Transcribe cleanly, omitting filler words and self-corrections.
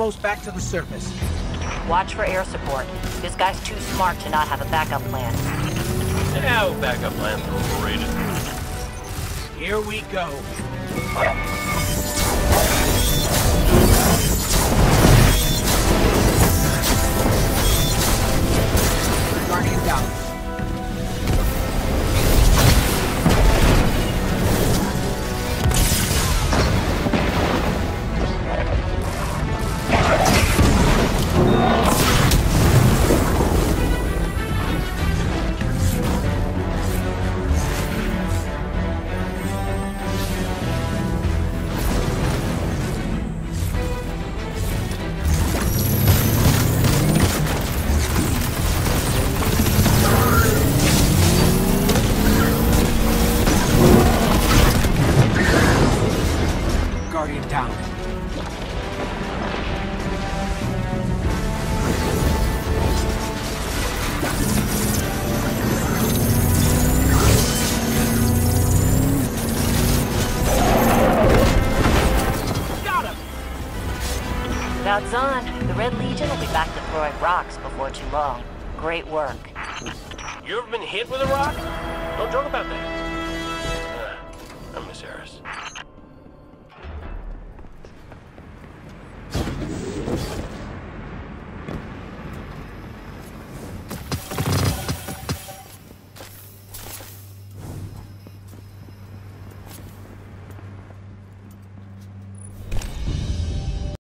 almost back to the surface. Watch for air support. This guy's too smart to not have a backup plan. Yeah, well, backup plans are overrated. Here we go. Guardian down. Guardian down. Got him! About on. The Red Legion will be back to throwing rocks before too long. Great work. You ever been hit with a rock? Don't joke about that.